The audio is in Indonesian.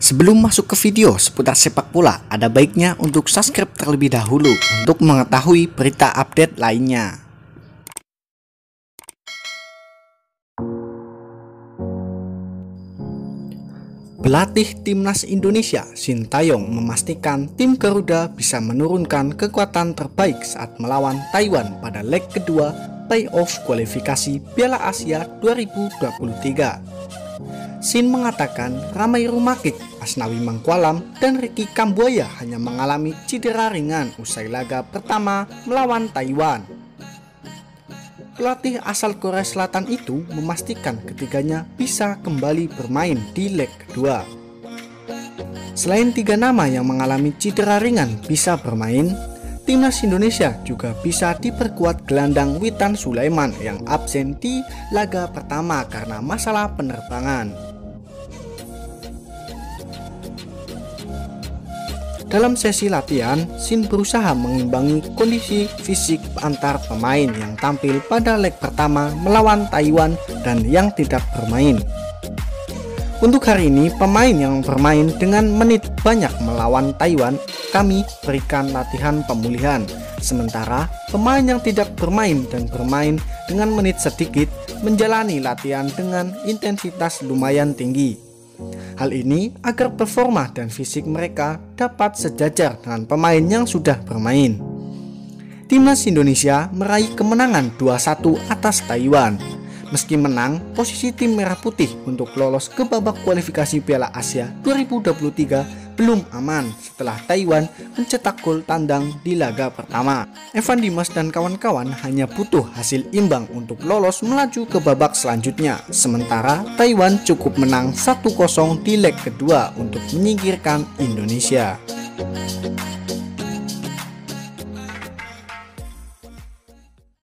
Sebelum masuk ke video seputar sepak bola, ada baiknya untuk subscribe terlebih dahulu untuk mengetahui berita update lainnya. Pelatih Timnas Indonesia Sintayong memastikan tim Garuda bisa menurunkan kekuatan terbaik saat melawan Taiwan pada leg kedua playoff kualifikasi Piala Asia 2023. Sin mengatakan Ramai Rumakik, Asnawi Mangkualam, dan Ricky Kambuaya hanya mengalami cedera ringan usai laga pertama melawan Taiwan. Pelatih asal Korea Selatan itu memastikan ketiganya bisa kembali bermain di leg kedua. Selain 3 nama yang mengalami cedera ringan bisa bermain, Timnas Indonesia juga bisa diperkuat gelandang Witan Sulaiman yang absen di laga pertama karena masalah penerbangan. Dalam sesi latihan, Sin berusaha mengimbangi kondisi fisik antar pemain yang tampil pada leg pertama melawan Taiwan dan yang tidak bermain. Untuk hari ini, pemain yang bermain dengan menit banyak melawan Taiwan, kami berikan latihan pemulihan. Sementara pemain yang tidak bermain dan bermain dengan menit sedikit menjalani latihan dengan intensitas lumayan tinggi. Hal ini agar performa dan fisik mereka dapat sejajar dengan pemain yang sudah bermain. Timnas Indonesia meraih kemenangan 2-1 atas Taiwan. Meski menang, posisi tim Merah Putih untuk lolos ke babak kualifikasi Piala Asia 2023 belum aman setelah Taiwan mencetak gol tandang di laga pertama. Evan Dimas dan kawan-kawan hanya butuh hasil imbang untuk lolos melaju ke babak selanjutnya. Sementara Taiwan cukup menang 1-0 di leg kedua untuk menyingkirkan Indonesia.